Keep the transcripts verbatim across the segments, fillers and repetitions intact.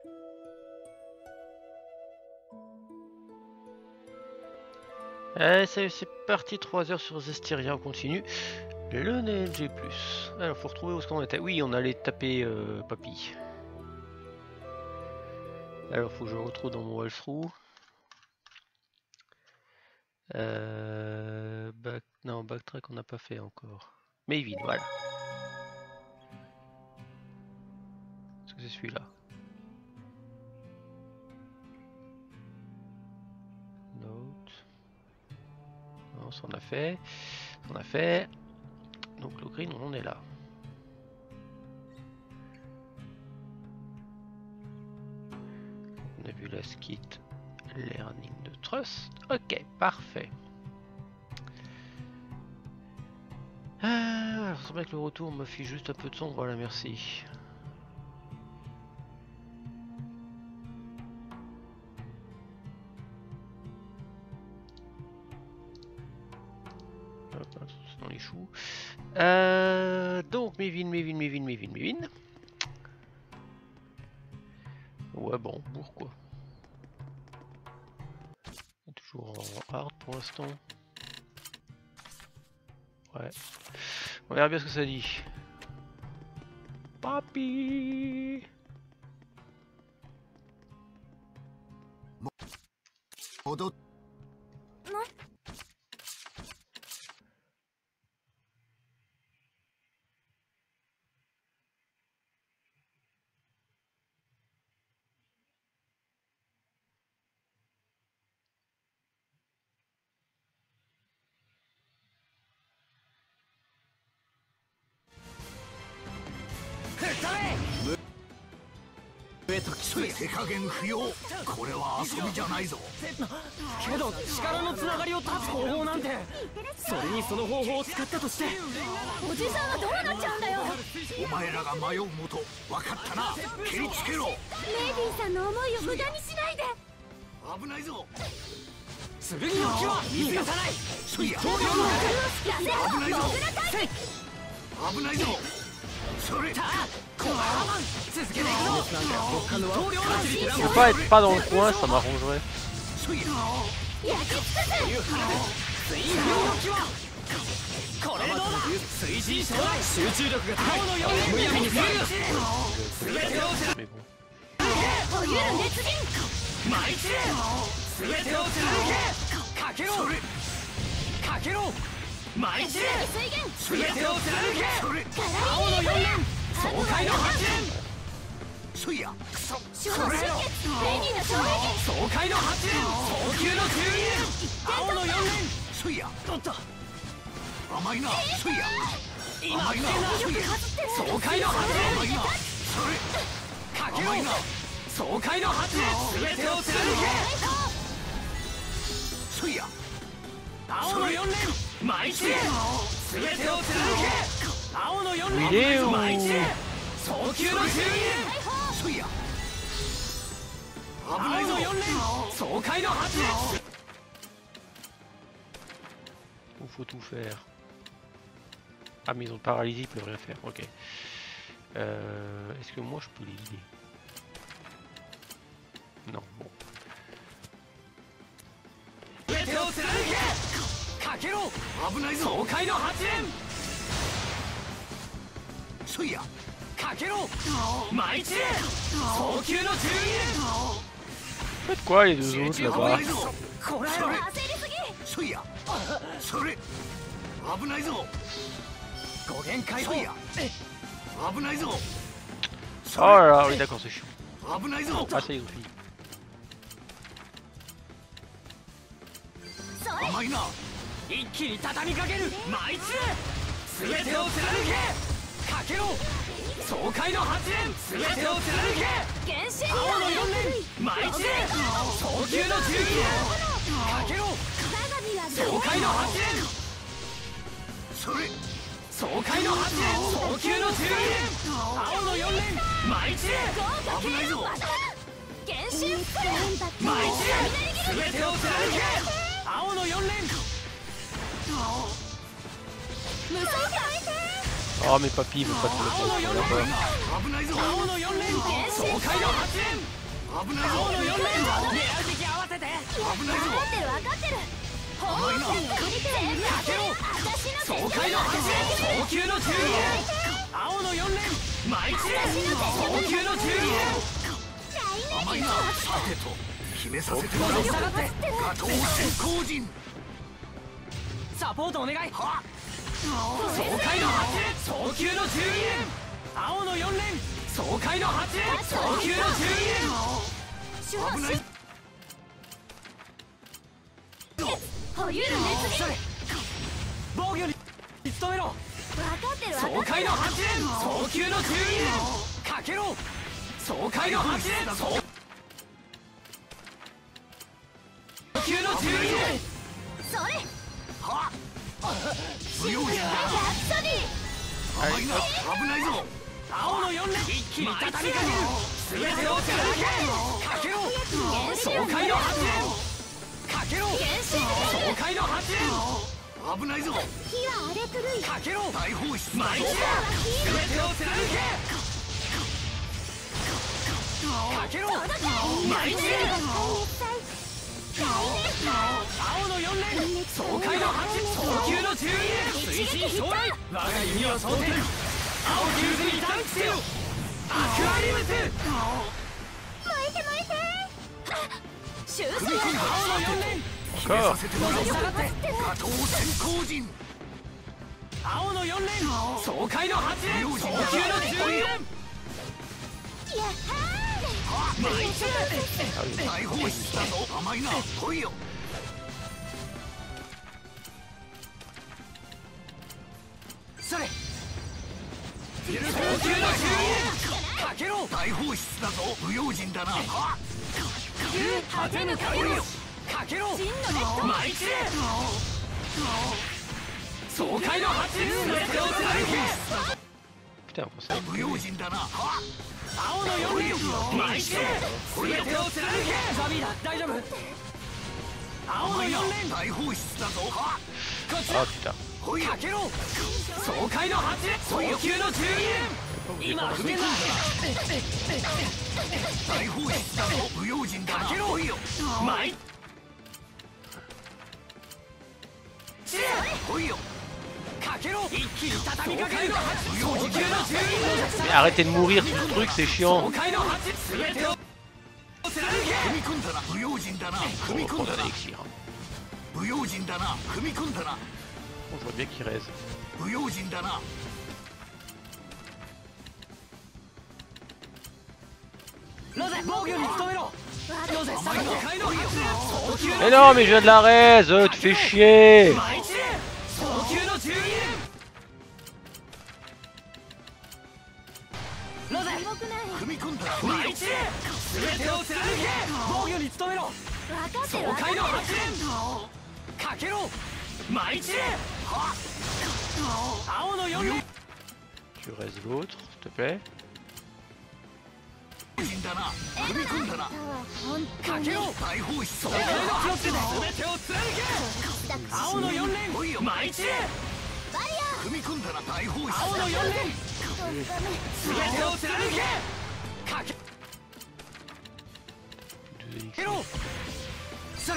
Allez, c'est parti, trois heures sur Zestiria, on continue. Le N L G plus. Alors, faut retrouver où est-ce qu'on était. Oui, on allait taper euh, Papy. Alors, faut que je le retrouve dans mon walkthrough. Euh, back... Non, backtrack, on n'a pas fait encore. Maven, voilà. Est-ce que c'est celui-là? Note. Non, ça on a fait. Ça on a fait. Donc, le green, on est là. On a vu la skit learning de trust. Ok, parfait. Ah, alors, c'est vrai que le retour me fait juste un peu de son. Voilà, merci. Hop, c'est dans les choux. Euh, donc, Maven, Maven, Maven, Maven, Maven. Ouais, bon, pourquoi? Toujours en hard pour l'instant. Ouais. On verra bien ce que ça dit. Papy. 手加減不要。これは遊びじゃないぞ。 けど力のつながりを断つ方法なんて、それにその方法を使ったとして、 おじさんはどうなっちゃうんだよ。 お前らが迷うもと分かったな。切りつけろ。 メイビーさんの思いを無駄にしないで。 危ないぞ。 剣の気は逃がさない。 そいや。危ないぞ。危ないぞ。それ。 Je peux pas être pas dans le coin, ça m'arrangerait. Mais bon. Vidéo. Il faut tout faire. Ah mais ils ont paralysie, ils peuvent rien faire, ok. Euh, Est-ce que moi je peux les guider? Non, bon. Faites quoi les deux autres là-bas? Oh là là, oui d'accord, c'est chiant. Ah ça y est, ils ont fini. Oh mais papy, il veut pas te le faire là-bas. 青のよん連狙う敵合わせて分かってる分かってる本物ってかけろ爽快のはち連早急のじゅうに連青のよん連舞い散れ早急のじゅうに連甘いな。さてと決めさせてもらう。 下がって加藤先行陣。 サポートお願いは爽快のはち連早急のじゅうに連青のよん連爽快のはち連早急のじゅうに連シュワシュ保有の熱それ防御に努めろ分かってる爽分かってる快のはち連早急のじゅうに連かけろ爽快のはち連早急のじゅうに連それは不用心だな。 ラプソディ甘いな。危ないぞ。 青のよん連一気に畳みかける全てを貫けかけろ爽快のはち連かけろ爽快のはち連危ないぞ。 火は荒れ狂いかけろ大放出だぞ。 舞い散れ全てを貫けかけろ舞い散れ青のよん連爽快のはち早急のじゅうに連推進将来我が弓は装填青き渦に探知せよアクアリムス燃えて燃えて収束青のよん連決めさせてもらう。 下がって加藤先行陣。 青のよん連爽快のはち連早急のじゅうに連やっは舞い散れ大放出だぞ。甘いな。来いよ。 それ早急のじゅうに連かけろ大放出だぞ。不用心だな。は果てぬかけろかけろ舞い散れ爽快のはち連全てを貫け Putain, on s'en 不用心だな。は青のよん連舞い散れ全てを貫けザビーだ大丈夫青の甘いなよん連。 大放出だぞ。はこっち Ah だ putain. 来いよ。 かけろ爽快のはち連早急のじゅうに連今不便だ大放出だぞ。不用心だな。 かけろ来いよ。 舞い散れ来いよ。 かけろ一気に畳みかける早急のじゅうに Mais arrêtez de mourir sur le truc, c'est 爽 chiant. 快のはち全てを貫踏み込んだな。不用心だな。踏み On 込 va んだ prendre な un。élixir. Hein. 不用心だな。踏み込んだな。 Bon, je vois bien qu'il reste. 不用心だな。 けロゼ防御に努めろロゼ甘いな。 爽快のはち連早急の Mais non, mais je viens de la raise, euh, tu fais chier. 舞い散れ早急のじゅうに連ロゼ重くない踏み込んだな。 舞い散れ全てを貫け防御に努めろ分かってる分かってる爽快のはち連かけろ舞い散れ青のよん連 Tu restes l'autre, s'il te plaît. 不用心だな。踏み込んだな。 本当にかけろ大放出爽だぞ。 快のはち全てを貫け青のよん連来いよ。 舞い散れ踏み込んだな。大放出青のよん連ダメ全てを貫けかけ Deux けろ élixirs. それ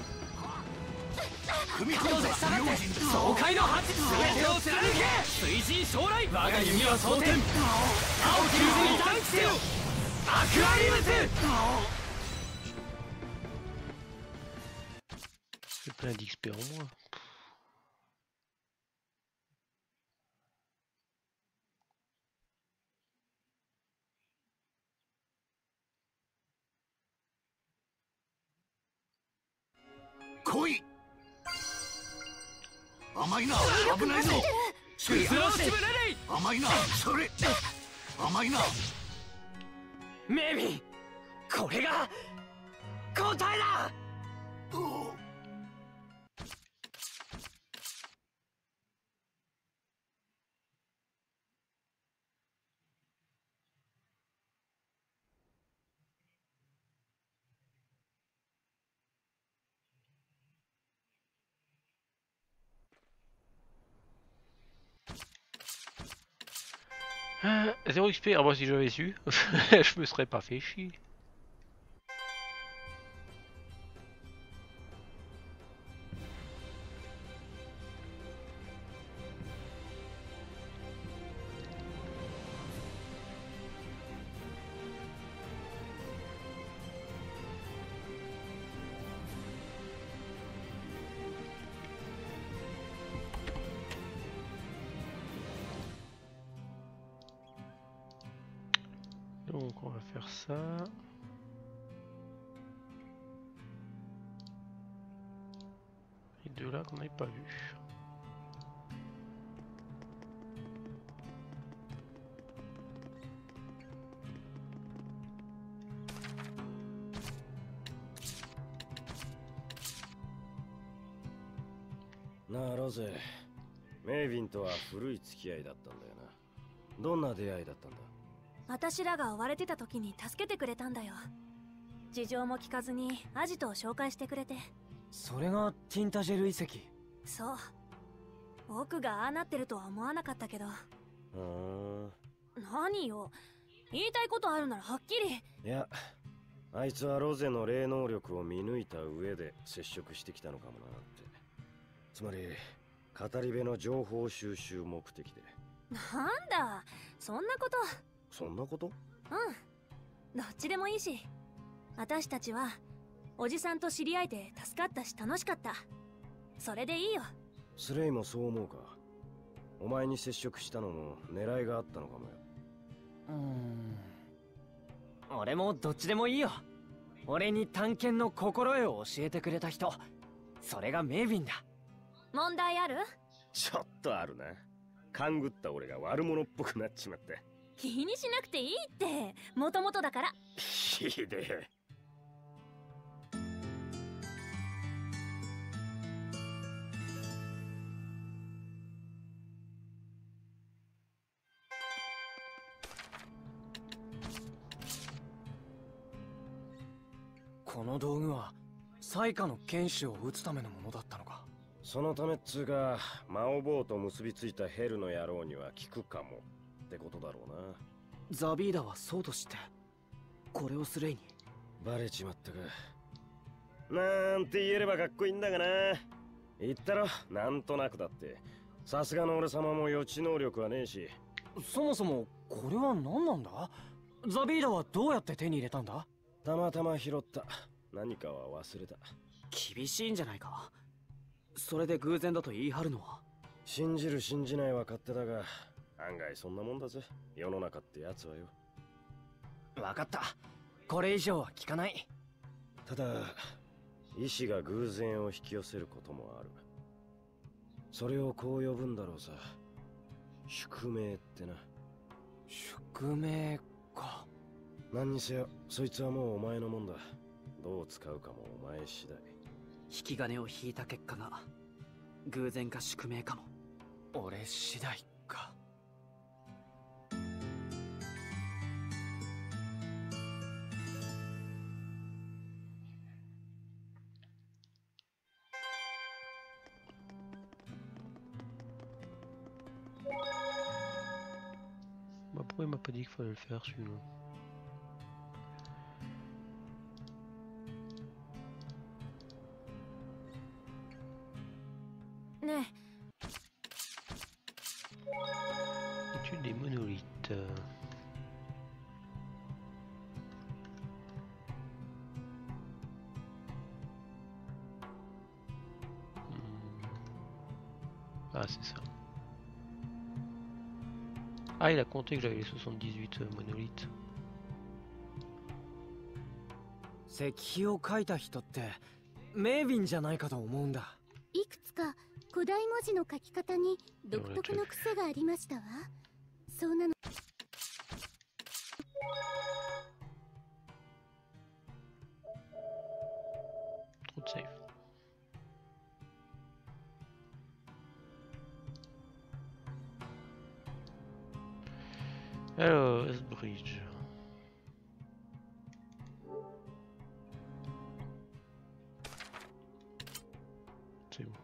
踏み込んだな。 下がって不用心だ。 爽快のはち全てを貫け推進将来我が弓は装填青き渦に探知せよアクアリムス J'ai plein d'X P en moins. 来い。甘いな。危ないぞ。そりゃスローシブレレイ甘いな。それ甘いな。 メイビンこれが答えだ Ah, zéro X P, ah bah si j'avais su, je me serais pas fait chier. va faire ça. Et deux là qu'on n'avait pas vu. なあロゼ、メイヴィンとは古い付き合いだったんだよな。どんな出会いだったんだ？ 私らが追われてた時に助けてくれたんだよ。事情も聞かずにアジトを紹介してくれて。 それがティンタジェル遺跡。 そう。僕がああなってるとは思わなかったけど。 ふーん。 何よ、言いたいことあるならはっきり。 いや、あいつはロゼの霊能力を見抜いた上で接触してきたのかもなって。つまり語り部の情報収集目的で。 なんだ、そんなこと。 そんなこと？ うん、どっちでもいいし。私たちはおじさんと知り合えて助かったし楽しかった。それでいいよ。 スレイもそう思うか？お前に接触したのも狙いがあったのかもよ。 うーん、俺もどっちでもいいよ。俺に探検の心得を教えてくれた人、それがメイヴィンだ。 問題ある？ ちょっとあるな。勘ぐった俺が悪者っぽくなっちまって。 気にしなくていいって、もともとだから。 ひでえ。 この道具は災禍の剣士を撃つためのものだったのか。 そのためっつうか、魔王坊と結びついたヘルの野郎には効くかもってことだろうな。 ザビーダはそうとしてこれをスレイに。 バレちまったか。なんて言えればかっこいいんだがな。言ったろ、なんとなくだって。さすがの俺様も予知能力はねえし。 そもそもこれは何なんだ？ザビーダはどうやって手に入れたんだ？ たまたま拾った。何かは忘れた。 厳しいんじゃないか。それで偶然だと言い張るのは。 信じる信じないは勝手だが、案外そんなもんだぜ、世の中ってやつはよ。 分かった、これ以上は聞かない。 ただ意志が偶然を引き寄せることもある。それをこう呼ぶんだろうさ、宿命ってな。 宿命か。 何にせよそいつはもうお前のもんだ。どう使うかもお前次第。 引き金を引いた結果が偶然か宿命かも俺次第か。 Bah pourquoi il m'a pas dit qu'il fallait le faire celui-là? Étude des monolithes. Hmm. Ah c'est ça. Ah il a compté que j'avais les soixante-dix-huit monolithes. 石碑を書いた人ってメイヴィンじゃないかと思うんだ。 いくつか古代文字の書き方に独特の癖がありましたわ。そうなの。 Trop de save. Alors, S-Bridge. C'est bon.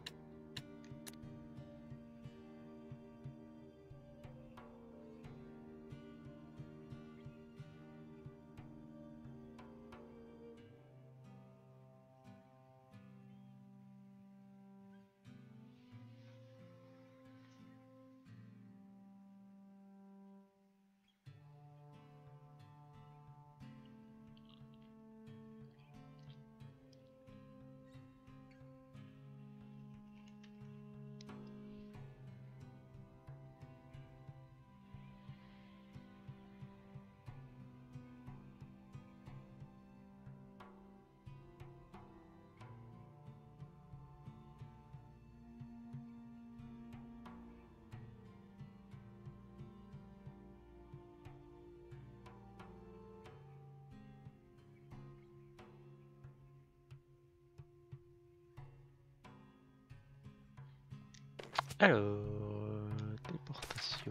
Alors, euh, téléportation.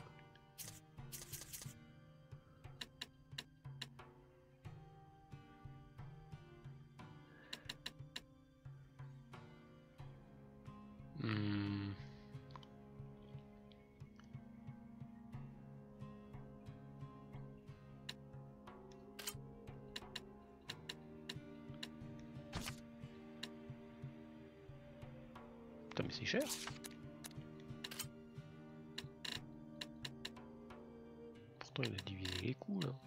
Hmm. Putain, mais c'est cher. Pourtant il a divisé les coûts là.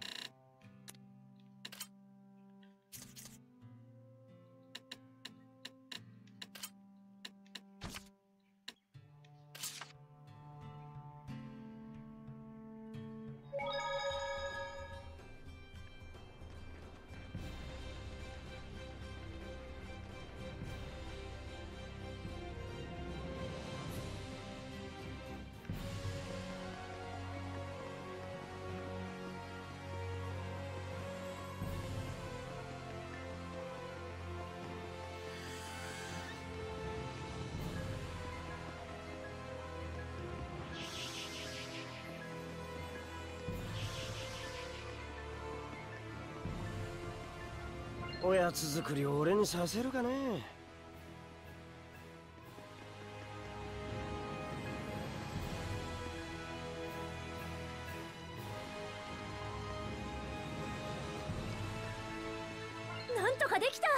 おやつ作りを俺にさせるかね。 なんとかできた。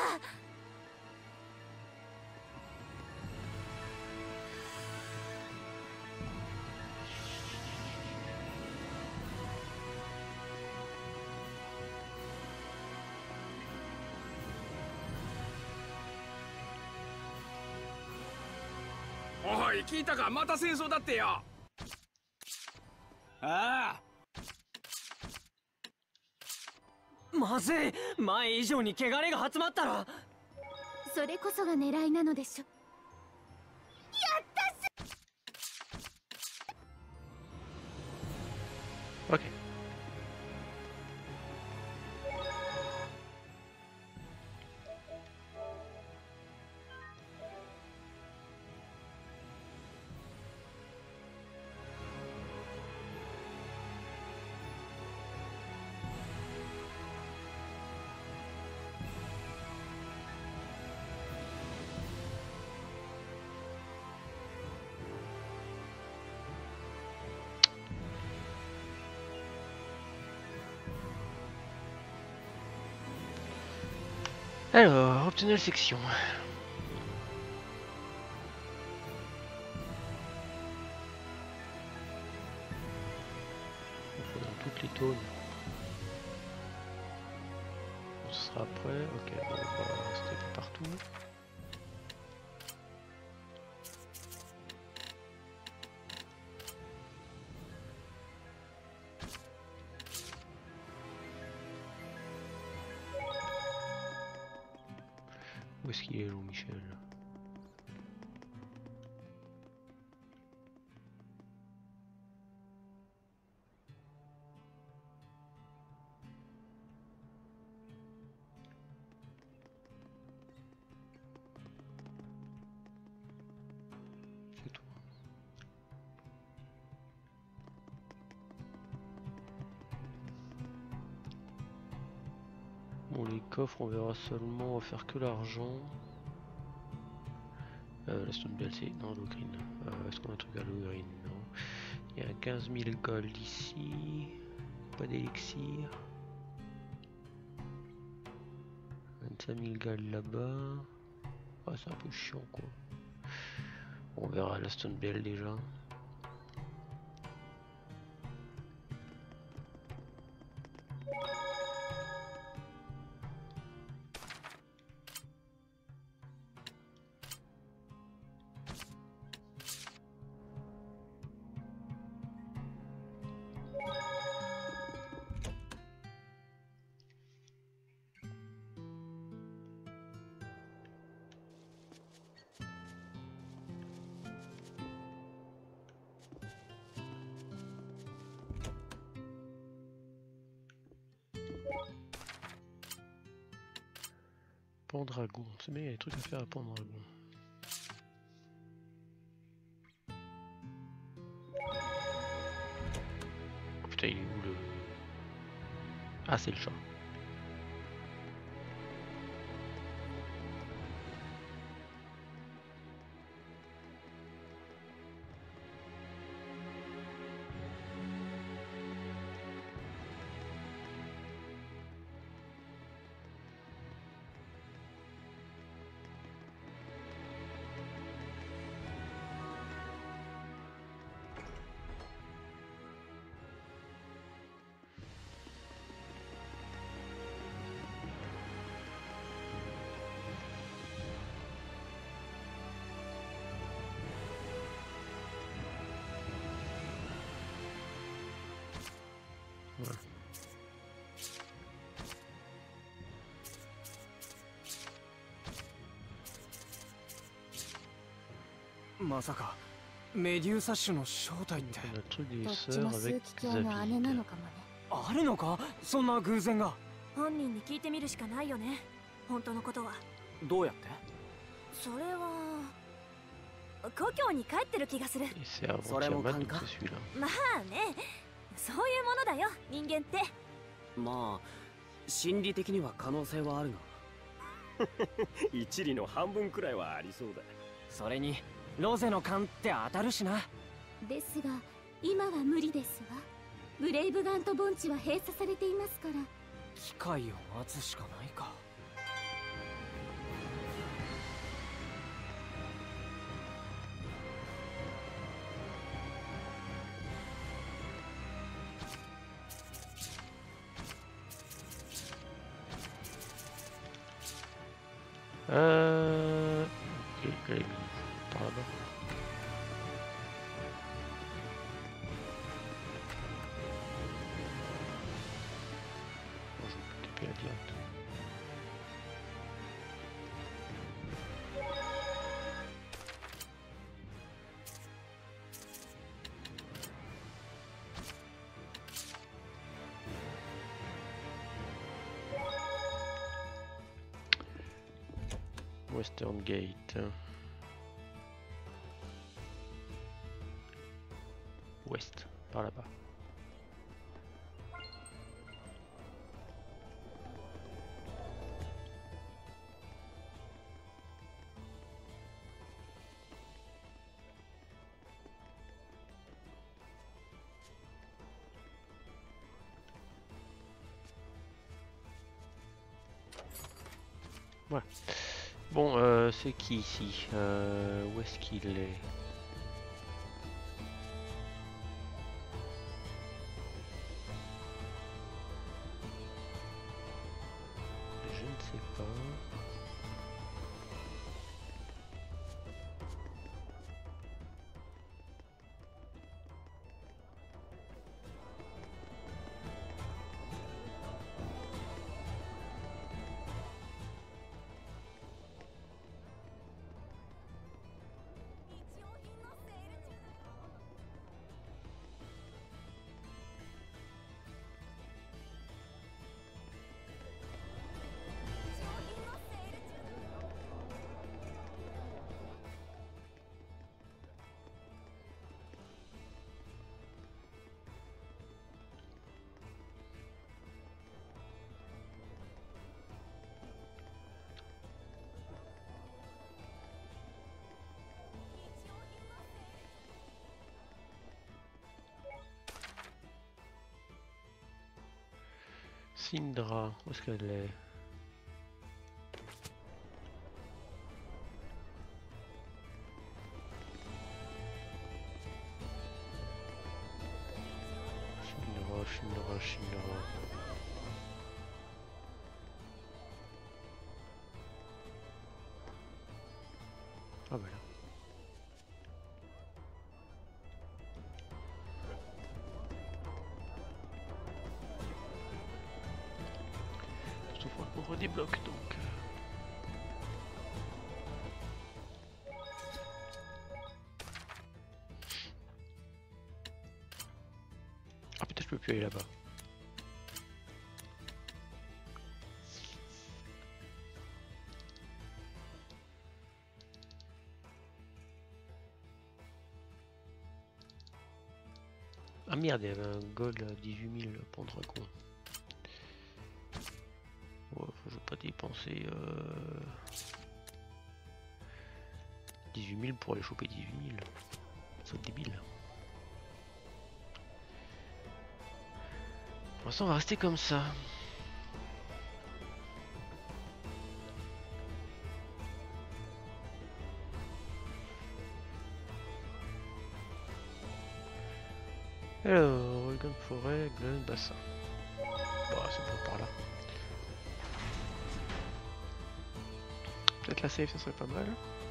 おい聞いたか、また戦争だってよ。ああまずい、前以上に汚れが集まったら。 それこそが狙いなのでしょ。 Ok. Alors, obtenir section. Il faut dans toutes les tônes. Ce sera après. Ok, bon, on va rester partout. Où est-ce qu'il est, Loup Michel? C'est toi. Bon, les coffres, on verra seulement, on va faire que l'argent. Euh, la Stone Bell, c'est dans l'Ogreen. Euh, Est-ce qu'on a un truc à l'Ogreen? Non. Il y a quinze mille gold ici. Pas d'élixir. vingt-cinq mille gold là-bas. Ah, c'est un peu chiant quoi. On verra la Stone Bell déjà. Pendragon, c'est bien, il y a des trucs à faire à Pendragon. Ah, c'est le chat. Voilà. まさかメデューサ種の正体って On a le truc des どっち sœurs も数 avec 奇鏡の姉なのかもね。 あるのか、そんな偶然が。 本人に聞いてみるしかないよね、本当のことは。 どうやって？ それは故郷に帰ってる気がする。 Et c'est avant Tiamat, donc c'est celui-là. まあね、そういうものだよ人間って。 まあ心理的には可能性はあるが一理の半分くらいはありそうだ。 それにロゼの勘って当たるしな。 ですが今は無理ですわ。ブレイブガント盆地は閉鎖されていますから。 機会を待つしかないか。 Euh... Ok, quelle est la par là-bas. Bon, je vais taper la direct. Western Gate. Ouest, par là-bas. Voilà. Bon, euh, c'est qui ici? euh, Où est-ce qu'il est? Je ne sais pas. Syndra, où est-ce qu'elle est? Syndra, Syndra, Syndra. Ah voilà. On redébloque donc. Ah putain, je peux plus aller là-bas. Ah merde, il y avait un gold à dix-huit mille pour Dragon. dépenser euh... dix-huit mille pour aller choper dix-huit mille. C'est débile. Pour l'instant on va rester comme ça. Alors, Gun Forêt, Gun Bassin. Bon, c'est bon par là. Peut-être la save, ça serait pas mal.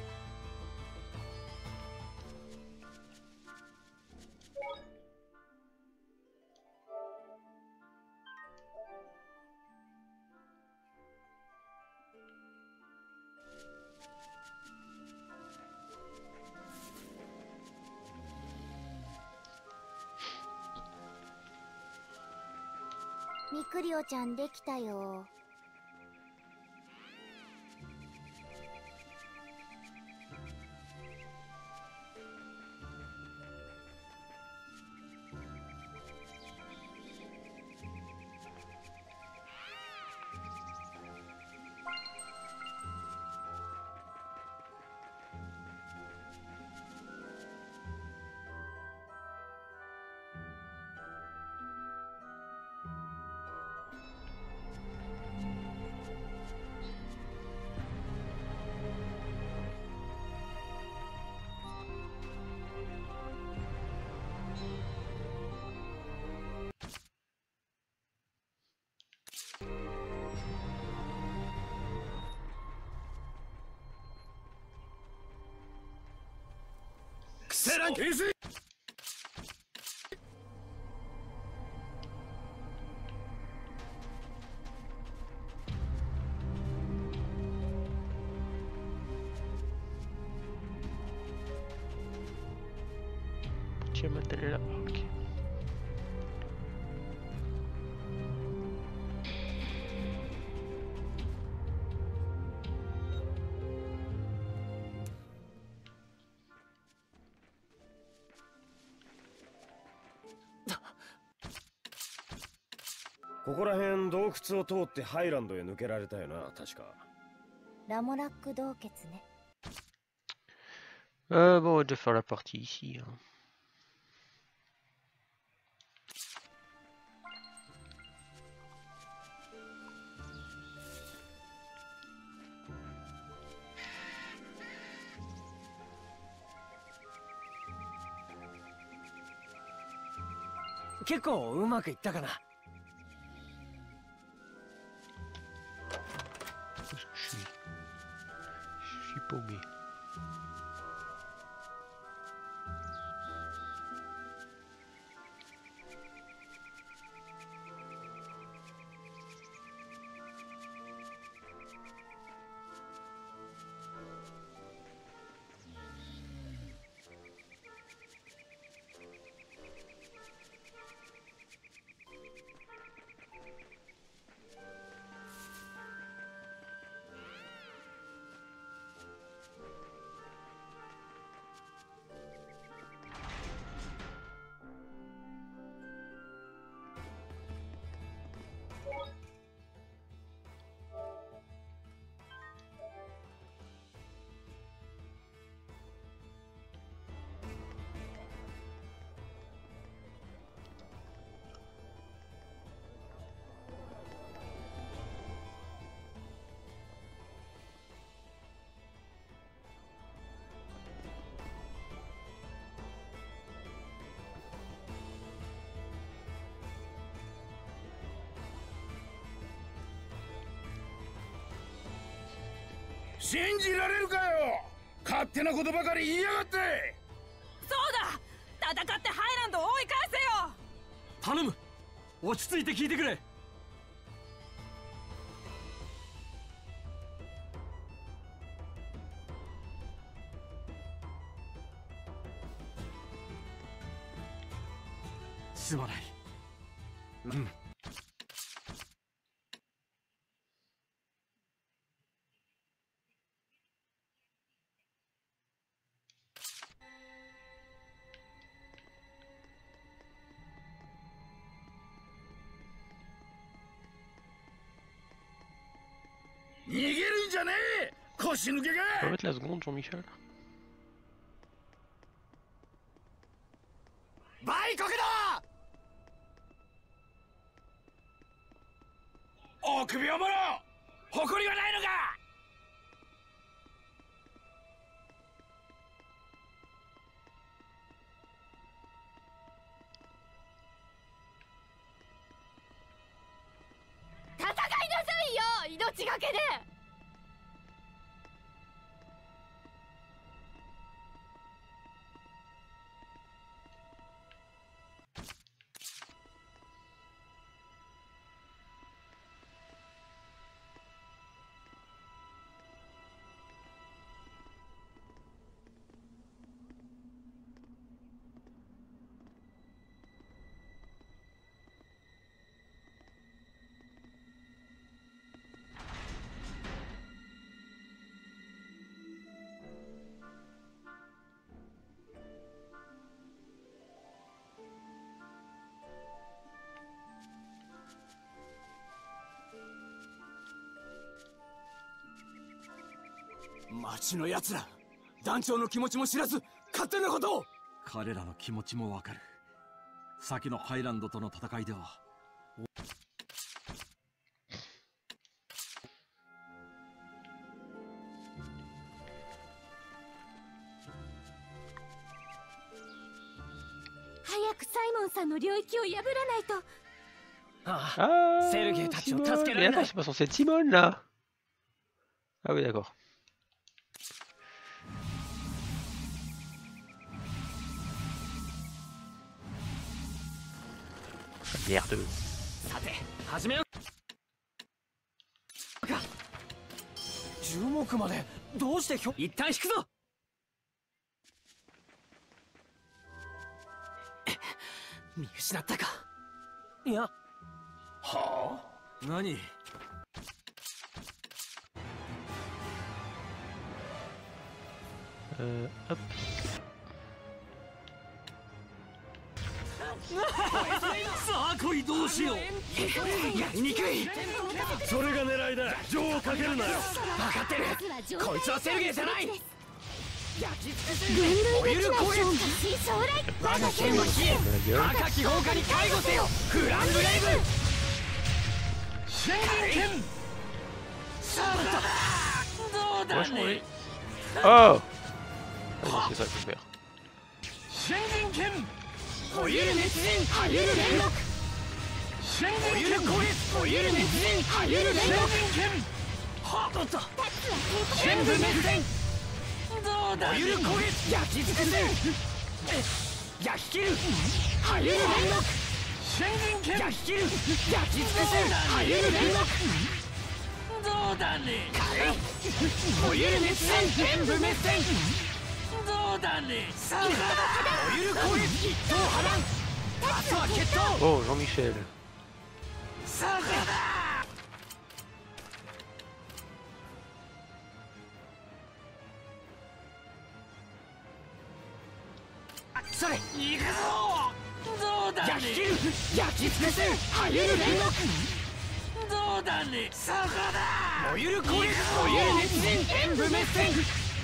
ミクリオちゃんできたよ。 セラン懸垂。 Tu vas mettre là. Ok. Ah. ここら辺洞窟を通ってハイランドへ抜けられたよな、確か。 ラモラック洞窟ね。 Euh, bon, on va déjà faire la partie ici. Hein. Je suis, je suis paumé. Mm. 逃げるんじゃねえ腰抜けが。 On va mettre la seconde, Jean-Michel. 売国だ。臆病者、誇りはないのか。 戦いなさいよ、命がけで。 町の奴ら、団長の気持ちも知らず勝手なことを。 彼らの気持ちもわかる。先のハイランドとの戦いでは早くサイモンさんの領域を破らないと。 ああ、 Ah, Sergei, t'as- Simone. t'as ce qu'elle Mais a attends, là. c'est pas censé être Simone là. Ah oui, d'accord. Merde. さて始めようか。注目までどうしてひょ一旦引くぞ。見失ったか。いや、はあ、 何？ Euh, hop. さあ来い、どうしよう。 やりにくい。 それが狙いだ。情をかけるなよ。 分かってる。こいつはセルゲイじゃない。焼き尽くせ。 分類できない燃える将将来我が剣は消え。赤き放火に介護せよ。フランブレイブ。宣言剣。さあどうだ。 Moi, je pourrais- Oh! Ah, c'est ça qu'il faut faire. 宣言剣。燃ゆる熱人はゆる煉獄。宣言剣。燃ゆる熱人はゆる煉獄。宣言剣。はっと。全部滅戦。どうだ。燃ゆる焦げ。焼き尽くせ。焼き切る。はゆる煉獄。宣言剣。焼き切る。焼き尽くせ。はゆる煉獄。どうだね。燃ゆる熱戦。全部滅戦。どうだね。さあ、燃ゆる攻撃。一刀破断。あとは決闘。 Oh, Jean-Michel. さあだ。それ。行くぞ。どうだね。焼き切る。焼き尽くせ。はゆる煉獄。どうだね。さあだ。燃ゆる攻撃。燃ゆる熱人。全部滅戦。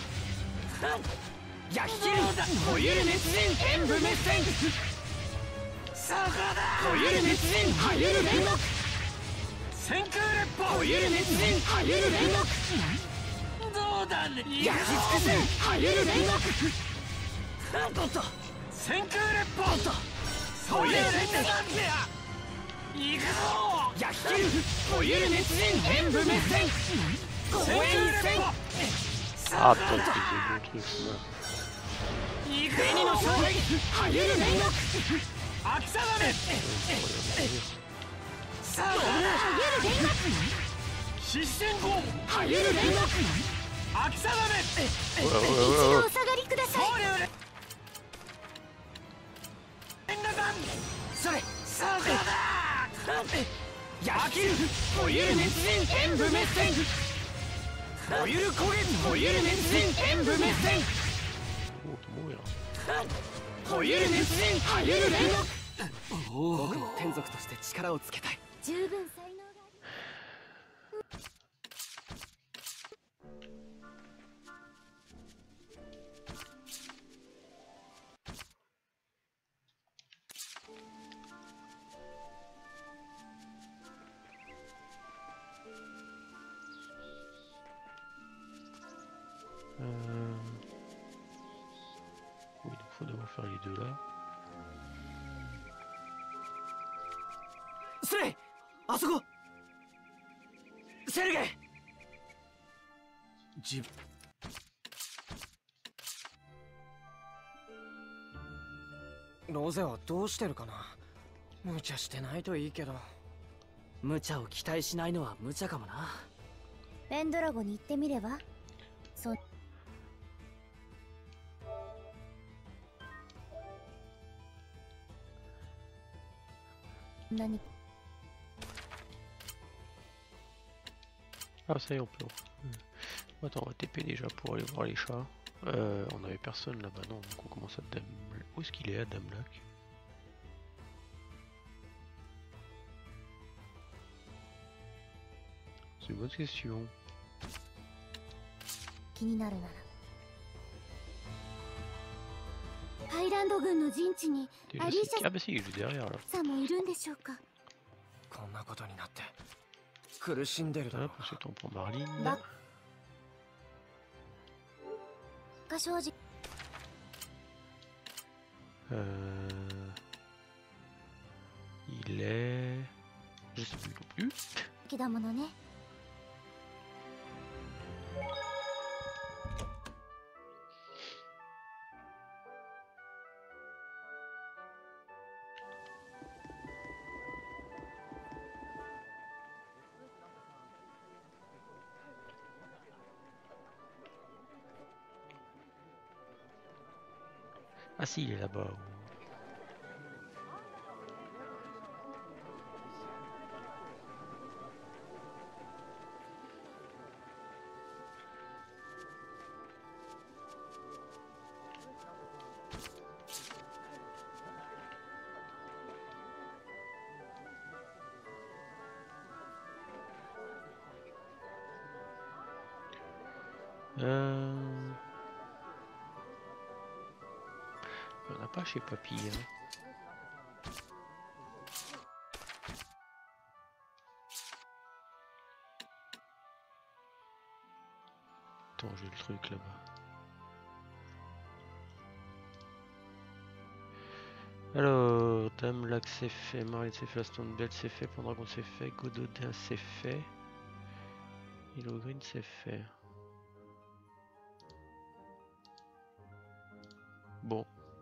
焼き切る。燃ゆる熱人。全部滅戦。さあだ。燃ゆる熱人。はゆる煉獄。先空烈砲。燃ゆる熱人。はゆる煉獄。どうだね。焼き尽くせ。はゆる煉獄。おっと。先空烈砲。おっと。そういう連打なんだよ。行くぞ。焼き切る。燃ゆる熱人。全部滅戦。先空烈砲。 Ah, putain, c'est bon truc. Voilà. 紅の衝撃。はゆる煉獄。秋定め。さあ、はゆる煉獄。必戦法。はゆる煉獄。秋定め。 Ouais, ouais, 一 ouais, 度 ouais. お下がりください。 そうよね。連打弾。それ。さあ、だ。焼き切る。燃ゆる熱人。全部滅戦。燃ゆる焦げ。燃ゆる熱人。全部滅戦。 Oh, mourir. 燃ゆる熱人。はゆる煉獄。僕も天族として力をつけたい。 十分才能があり。 Euh... Oui, donc faut d'abord faire les deux là. スレイ、あそこ。セルゲイ。 自ロゼはどうしてるかな。無茶してないといいけど。無茶を期待しないのは無茶かもな。 ペンドラゴに行ってみれば。そんなに。 Ah ça y est on peut. Attends on va T P déjà pour aller voir les chats. Euh, on avait personne là-bas non donc on commence à Dame... Où est-ce qu'il est à Damlac? C'est une bonne question. 気になるなら。ハイランド軍の陣地に Déjà, アリーシ c'est- Ah bah si il est juste derrière là. ャさんもいるんでしょうか。 こんなことになって苦しんでるだろう Hop, ensuite on prend Marlene. ばが正直 Euh... Il est... Je sais plus non plus. だものね。 Ah si il est là-bas. Euh... Il n'y en a pas chez Papy. Hein. Attends, j'ai le truc là-bas. Alors, Damlac c'est fait, Marlene c'est fait, Aston Bell c'est fait, Pendragon c'est fait, Gododin c'est fait, Willow Green c'est fait. Bon.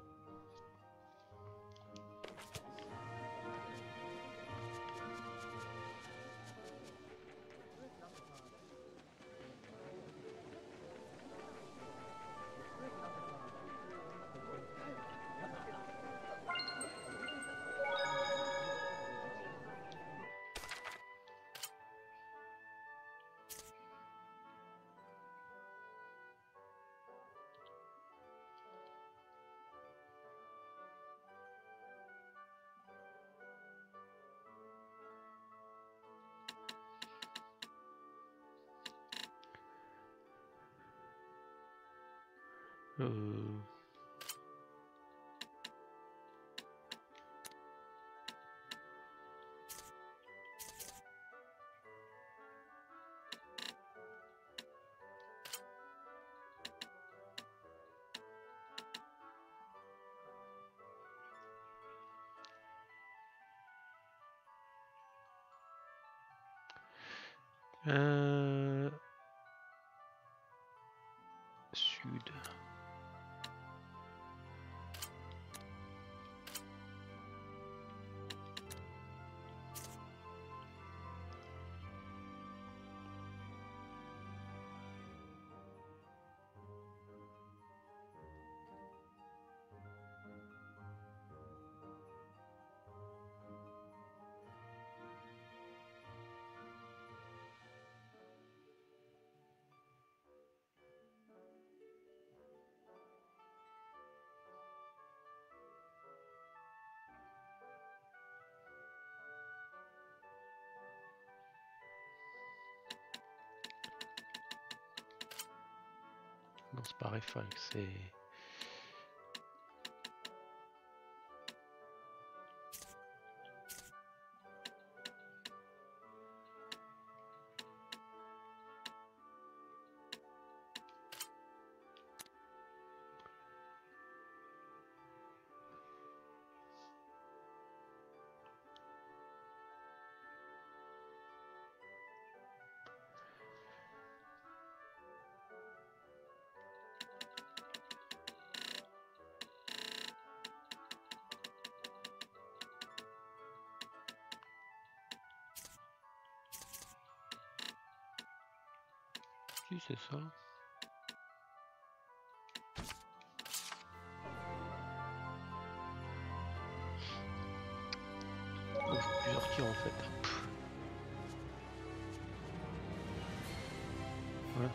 Euh... Euh... Sud. Non, c'est pas Refalk, c'est... Si c'est ça. Oh, j'ai plusieurs tirs en fait. Voilà.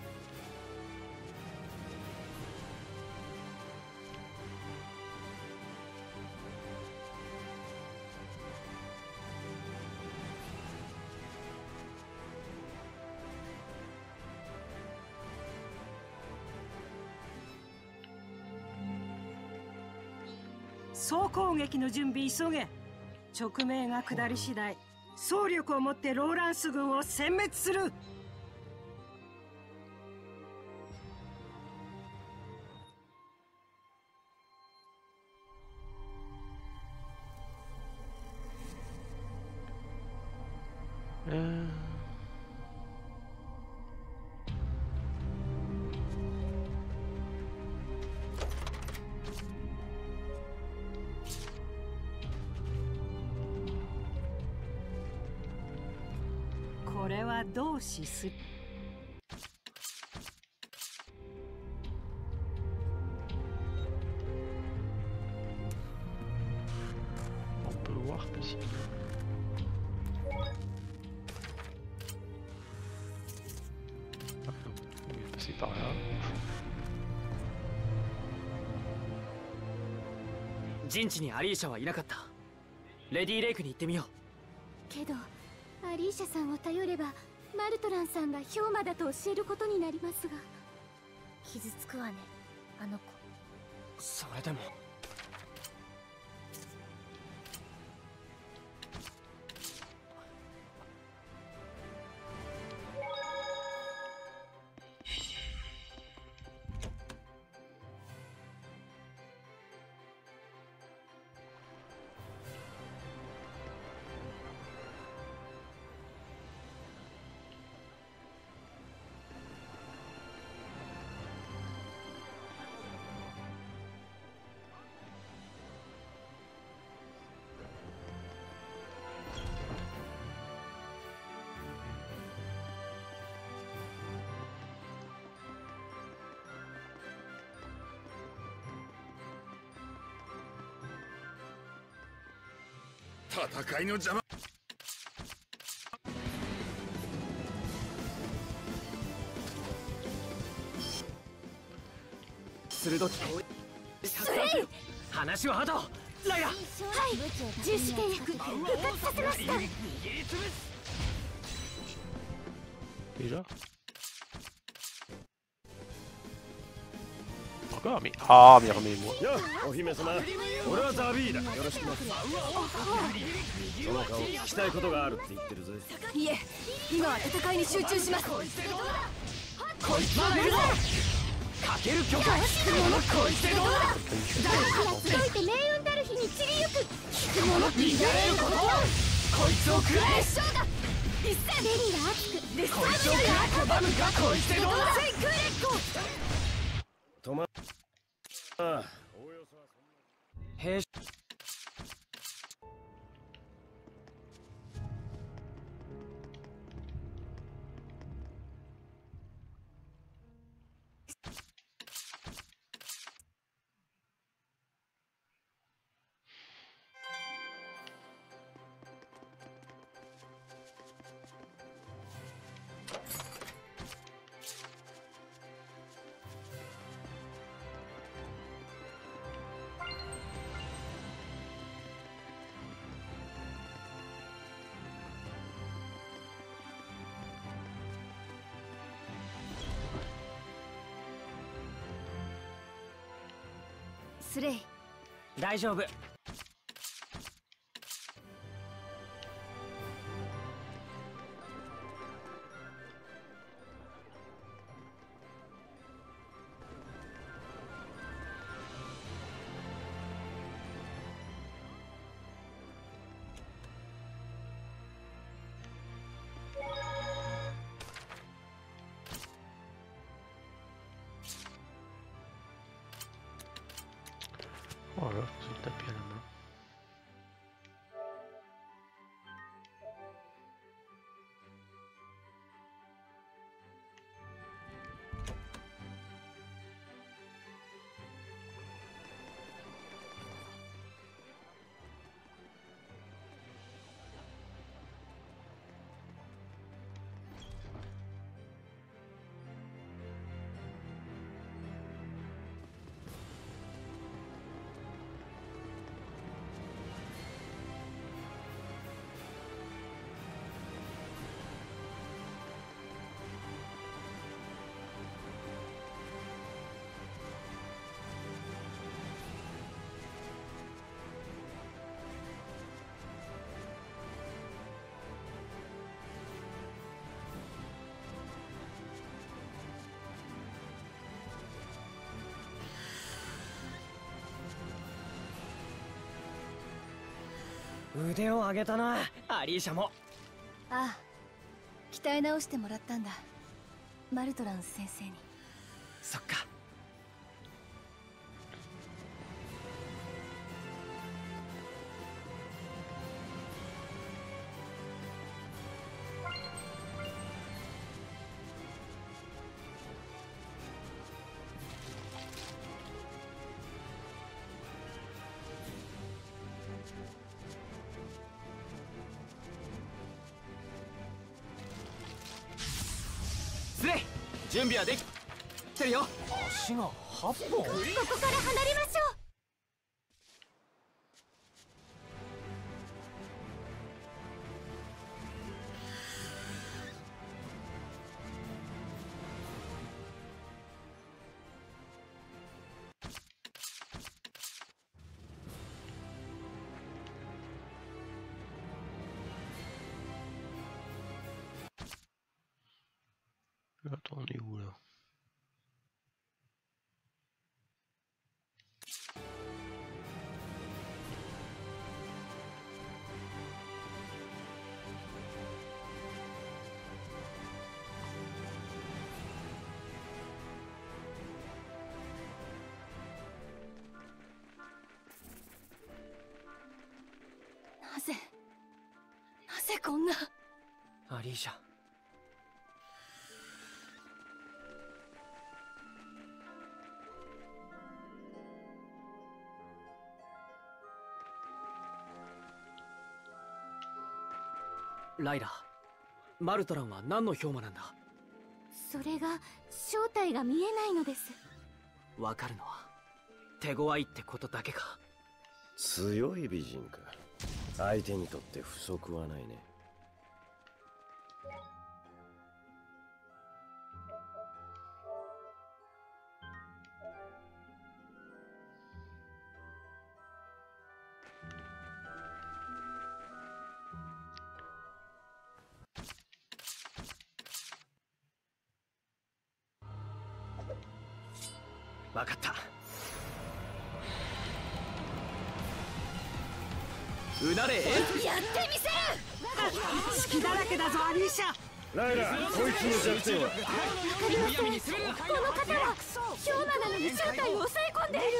総攻撃の準備急げ。直命が下り次第、総力をもってローランス軍を殲滅する。 Euh... On peut voir ici. Ah non, on est passé par là. 陣地にアリーシャはいなかった。レディレイクに行ってみよう。 けどアリーシャさんを頼ればマルトランさんがヒョウマだと教えることになりますが、傷つくわね、あの子。 それでも戦いの邪魔。 鋭き話をハトライラ。はい、 重視契約復活させました。 Déjà Encore mais... Ah mais remets-moi. よっ、お姫様。俺はザビーだ。よろしくな。その顔聞きたいことがあるって言ってるぜ。 いえ、今は戦いに集中します。 こいつは出るぞ。かける許可。聞くものこいつでどうだ。 ダルフが集いて命運ダルヒに散りゆく。 聞くもの逃げれることこいつを食らえ。 ショーが一斉ベリーが熱くデスタこいつを食らえ拒むがこいつでどうだ。 セイクレッコ。 止まああ。 兵士スレイ、 大丈夫。 Voilà, faut se taper à la main. 腕を上げたな、アリーシャも。 ああ、鍛え直してもらったんだ、マルトラン先生に。 そっか。スレイ、準備はできてるよ。足がはっぽん。ここから離れましょう。 Attends, on est où là? なぜなぜこんな。 アリーシャ、ライラ、マルトランは何の氷魔なんだ？ それが正体が見えないのです。 わかるのは手強いってことだけか。 強い美人か。相手にとって不足はないね。 わかった。うなれ。やってみせる。隙だらけだぞアリーシャ。 ライラ、こいつの弱点は。 わかりません。この方は氷魔なのに正体を抑え込んでいる。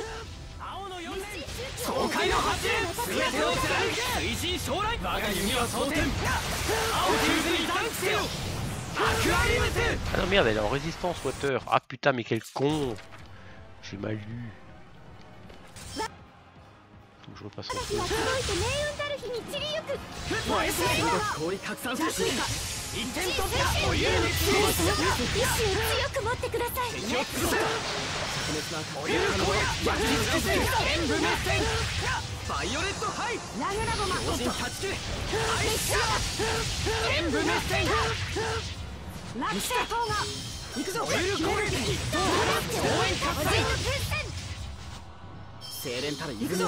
爽快の発信、全てを貫け。水神将来、我が弓は蒼天。青き渦にダンクせよ。アクアリムス。 Ah non merde, elle est en résistance water. Ah putain, mais quel con. J'ai mal lu. Faut que je repasse en feu. 氷拡散する。一点突破。お湯意志を強く持ってください。 敵を崩せ。灼熱なお湯の声。焼き尽くせ。演武熱戦。バイオレットハイ。 ラグラゴマ。 強靭断ち切れ。アイシャ。演武熱戦。 ラクシャトーガ。行くぞ。 オイル攻撃。応援拡散。精錬たる泉を。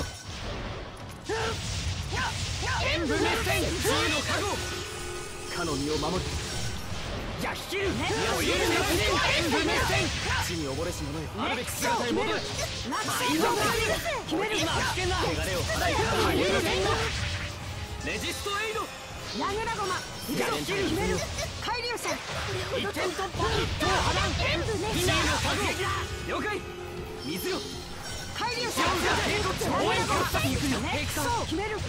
演武熱戦。銃の加護。かの身を守る。焼き切る。お湯熱戦。演武熱戦。地に溺れし者よ。あるべき姿へ戻る。マインドカリ。今危険な。汚れを払い。お湯熱戦。レジストエイド。 ラグラゴマ。焼き切る。決める。海流戦。 一点突破。一等破断。演武熱戦。了解。水よ。 海流戦。 応援拡散。行くよ。 エクソを決める。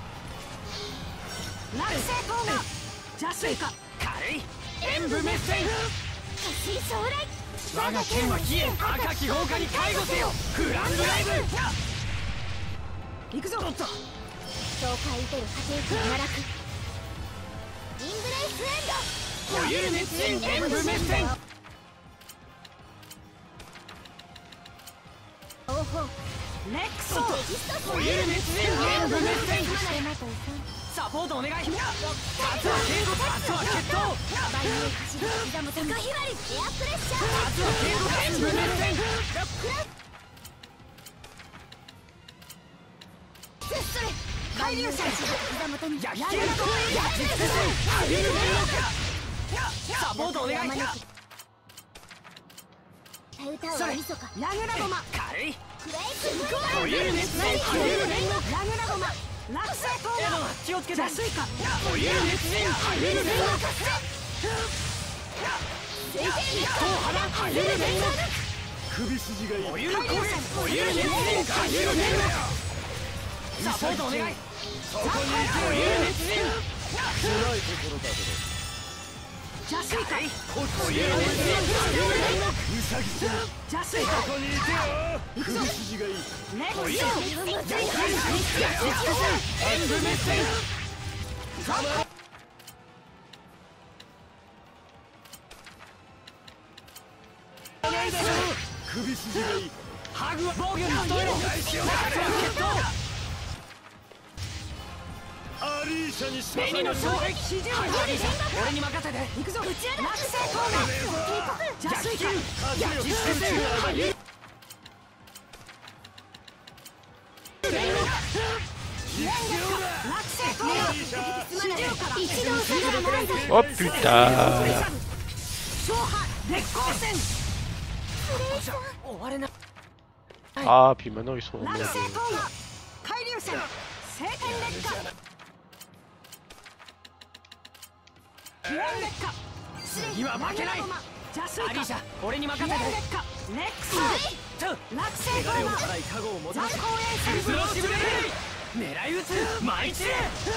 ラクセトーガ。邪水化。 軽い。演武滅戦。 星将来。 我が剣は火へ。赤き砲火に介護せよ。グランドライブ。 行くぞ。 爽快打てる波形から奈落。インブレイスエンド。 お湯熱戦。演武滅戦。 おほ。 レックソ。 お湯熱戦。演武滅戦。 サポートお願い。 夏は剣骨。夏は決闘。 万有走る膝元に。高ひばり。エアプレッシャー。 夏は剣骨。演武滅戦。 ロックラウストレ。海流戦。膝元に。 焼き切る。焼き尽くせ。あゆる連絡。サポートお願い。 タウタウはみそか。 ラグラゴマ。 軽い。 クレイクお湯熱戦。あゆる連絡。 ラグラゴマ。 落成功エドは気をつけて。 邪水かおゆる熱人はゆる連絡一等花はゆる連絡首筋がいい。 おゆる攻撃おゆる熱人はゆる連絡サポートお願い。そこにおゆる熱人辛いところだけど。 邪水かおゆる熱人はゆる連絡ウサギちゃん、 邪水かここにいてよ。首筋がいい。 レックおゆるス演武熱戦首筋がいい。 ハグは防御に努めろ。 アリーシャにし紅の障壁四十ハリーシャ俺に任せて。 行くぞ落成功邪水か焼き捨てせハリー落成功四十から一度下がらないぞ Oh putain! 勝破烈光戦終われない。 Ah, puis maintenant ils sont en 落 mode. 成功海流戦晴天烈火気温烈火次は負けない。 邪水かアリーシャ俺に任せて。 気温烈火レックス落成功汚れを払いカゴを戻せ。 残光炎スローシブレイ狙い撃つ舞い散れ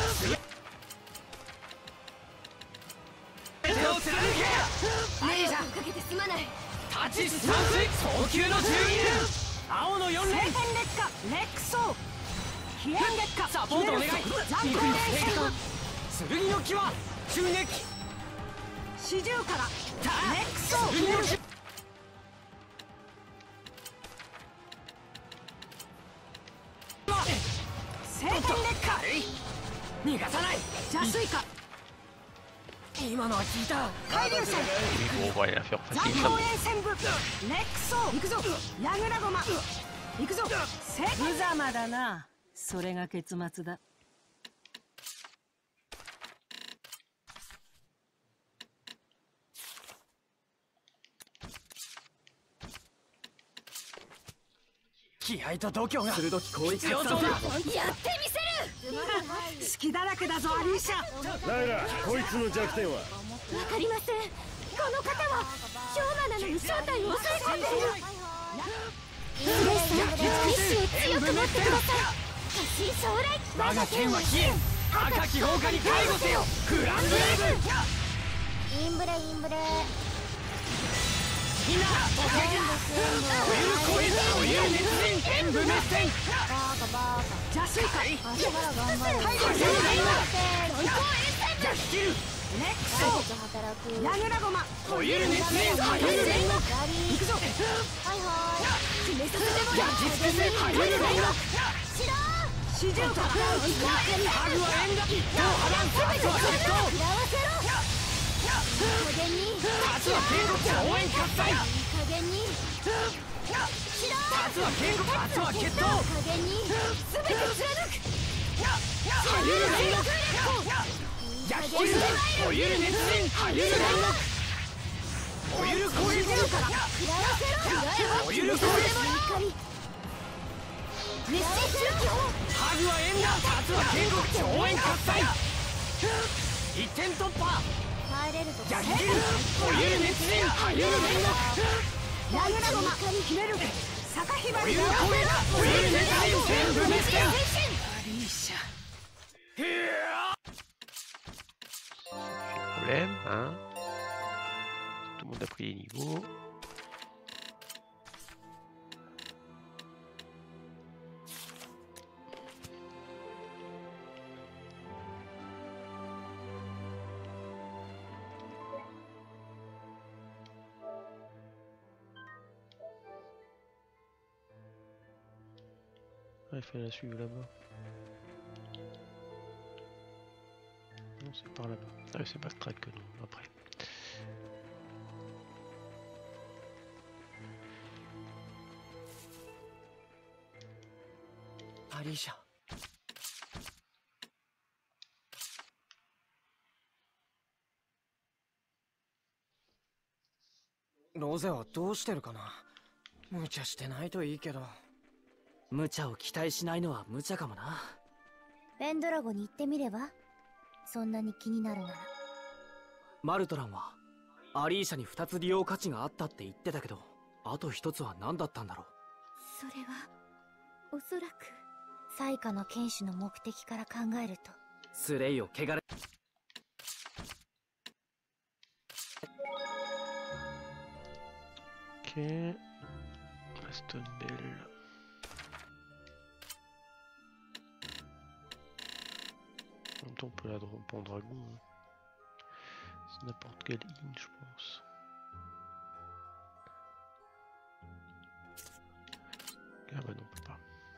手を貫け。アリーシャかけてすまない。 立ち三水早急のじゅうに連青のよん連晴天烈火レックソー気温烈火サポートお願い。 残光炎剣の際襲撃四十からレックソー剣の際晴天烈火逃がさない。 邪水か今のは聞いた。 海流戦 Bon, on va aller la faire 残 facile 光 ça. 炎旋風レックソー行くぞ矢倉駒行くぞ晴天無様だなそれが結末だ気合と度胸が鋭き攻撃強そうだやってみせる隙だらけだぞアリーシャライラ、こいつの弱点は。 わかりません。この方は氷河なのに正体を抑え込んでいる。インレスさん、意志を強く持ってください。欲しい将来、 我が剣は飛燕赤き放火に介護せよグランブレイブ。 インブレインブレ。 みんなおゆる攻撃おゆる熱戦演武熱戦バカバカ。 邪水か足から頑張る。 海流戦焼き切るレックソ早く働く。 ー矢倉駒おゆる熱戦はゆる連絡行くぞはいはい。決めさせてもら焼き尽くせはゆる連絡四十からハグは縁だ一等波乱殺は決闘食らわせろ。いい加減に。 殺は警告応援喝采いい加減に。 殺は警告殺は決闘加減に。すべて貫く。 はゆる連絡焼き切るおゆる熱戦はゆる連絡おゆる攻撃食らわせろ。 おゆる攻撃熱心中ハグは縁だ殺は警告応援喝采一点突破入れると焼き切るおゆる熱戦はゆる連絡矢倉駒決める坂ひばりおゆる攻撃おゆる熱戦全部熱戦アリーシャ Problème, hein? Tout le monde a pris les niveaux. Ah, il fallait la suivre là-bas. Non, c'est par là-bas. Ah, c'est pas Strike que non, après. Alicia. ロゼはどうしてるかな。無茶してないといいけど。無茶を期待しないのは無茶かもな。 ペンドラゴに行ってみれば？そんなに気になるなら。 マルトランはアリーシャにふたつ利用価値があったって言ってたけど、あとひとつは何だったんだろう。 それはおそらく最下の剣士の目的から考えると、 スレイを汚れ Ok. Aston Bell. En même temps, on peut la dropper en dragon. Hein. C'est n'importe quelle in, je pense. Ah bah non, on peut pas.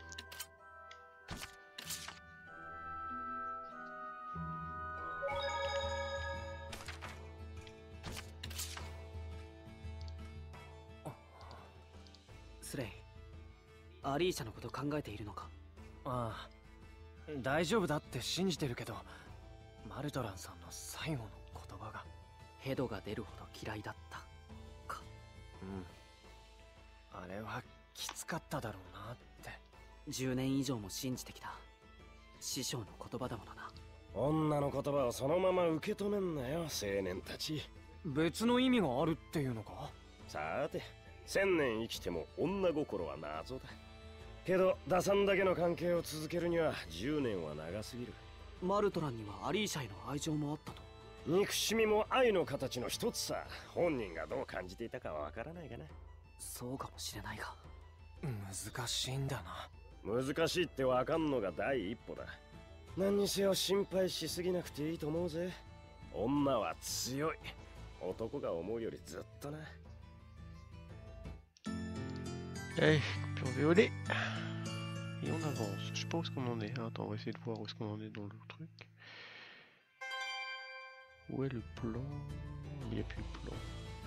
スレイ、アリーシャのこと考えているのか？ ああ、大丈夫だって信じてるけど、マルトランさんの最後の言葉がヘドが出るほど嫌いだったか。 うん、あれはきつかっただろうなって。 じゅうねん以上も信じてきた師匠の言葉だものな。 女の言葉をそのまま受け止めんなよ、青年たち。 別の意味があるっていうのか？ さて、千年生きても女心は謎だ。けど打算だけの関係を続けるにはじゅうねんは長すぎる。 マルトランにはアリーシャへの愛情もあったと。 憎しみも愛の形の一つさ。本人がどう感じていたかわからないかな。 そうかもしれないが、 難しいんだな。 難しいってわかんのが第一歩だ。何にせよ心配しすぎなくていいと思うぜ。女は強い。男が思うよりずっとな。 Allez, coupure violet. Et on avance. Je sais pas où est-ce qu'on en est. Attends, on va essayer de voir où est-ce qu'on en est dans le truc. Où est le plan? Il n'y a plus de plan.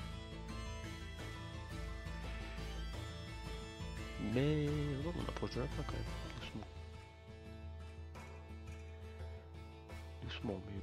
Mais oh, on approche de la fin quand même. Doucement. Doucement, mais